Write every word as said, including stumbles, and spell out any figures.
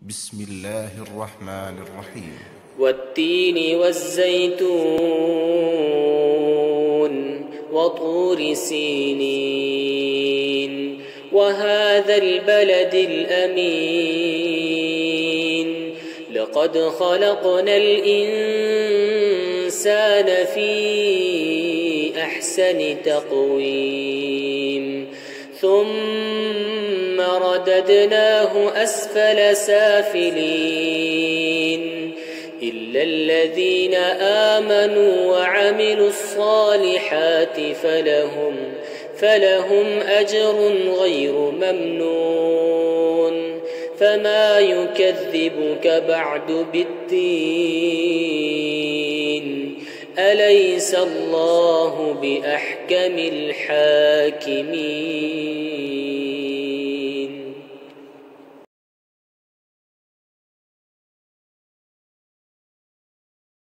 بسم الله الرحمن الرحيم. والتين والزيتون وطور سينين وهذا البلد الأمين لقد خلقنا الإنسان في أحسن تقويم ثم رددناه أسفل سافلين إلا الذين آمنوا وعملوا الصالحات فلهم فلهم أجر غير ممنون فما يكذبك بعد بالدين أليس الله بأحكم الحاكمين.